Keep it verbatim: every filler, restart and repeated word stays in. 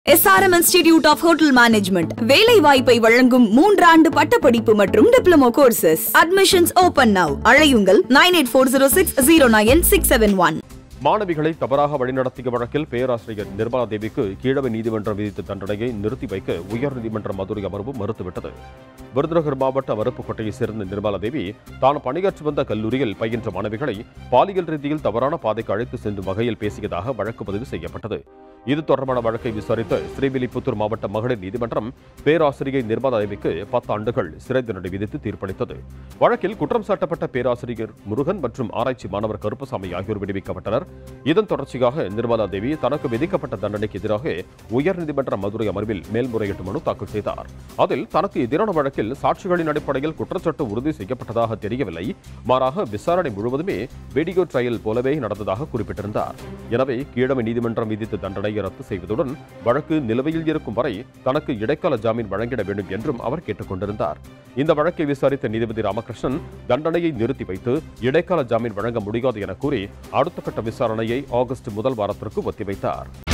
S R M Institute of Hotel Management வேலை வாய்ப்பை வழங்கும் மூன்றாண்டு பட்டப்படிப்பு மற்றும் diploma courses. Admissions open now. அழையுங்கள் nine eight four zero six zero nine six seven one. மாணவிகளை தவறாக வழிநடத்திய வழக்கில் பேராசிரியர் நிர்மலா தேவிக்கு கீழமை நீதிமன்றம் விதித்த தண்டனையை நிறுத்தி வைக்க உயர்நீதிமன்ற மதுரை அமர்வு மறுத்துவிட்டது. விருதுநகர் மாவட்ட வறுப்புக்கோட்டையைச் சேர்ந்த நிர்மலா தேவி தான் பணியாற்றி வந்த கல்லூரியில் பயின்ற மாணவிகளை பாலியல் ரீதியில் தவறான பாதைக்கு அழைத்து சென்றும் வகையில் பேசியதாக வழக்கு பதிவு செய்யப்பட்டது. இது தொடர்பான வழக்கை விசாரித்த ஸ்ரீவில்லிபுத்தூர் மாவட்ட மகளிர் நீதிமன்றம் பேராசிரியை நிர்மலா தேவிக்கு பத்து ஆண்டுகள் சிறை தண்டனை விதித்து தீர்ப்பளித்தது. வழக்கில் குற்றம் சாட்டப்பட்ட பேராசிரியர் முருகன் மற்றும் ஆராய்ச்சி மாணவர் கருப்பசாமி ஆகியோர் விடுவிக்கப்பட்டனர். இதன் தொடர்ச்சியாக நிர்மலா தேவி தனக்கு விதிக்கப்பட்ட தண்டனைக்கு எதிராக உயர்நீதிமன்ற மதுரை அமர்வில் மேல்முறையீட்டு மனு தாக்கல் செய்தார். அதில் தனக்கு எதிரான வழக்கில் சாட்சிகளின் அடிப்படையில் குற்றச்சாட்டு உறுதி செய்யப்பட்டதாக தெரியவில்லை, மாறாக விசாரணை முழுவதுமே வீடியோ ட்ரையல் போலவே நடந்ததாக குறிப்பிட்டிருந்தார். எனவே கீழமை நீதிமன்றம் விதித்த தண்டனை ரத்து செய்வதுடன் வழக்கு நிலுவையில் இருக்கும் வரை தனக்கு இடைக்கால ஜாமீன் வழங்கிட வேண்டும் என்றும் அவர் கேட்டுக் கொண்டிருந்தார். இந்த வழக்கை விசாரித்த நீதிபதி ராமகிருஷ்ணன் தண்டனையை நிறுத்தி வைத்து இடைக்கால ஜாமீன் வழங்க முடியாது என கூறி அடுத்த கட்ட விசாரணையை ஆகஸ்ட் முதல் வாரத்திற்கு ஒத்திவைத்தார்.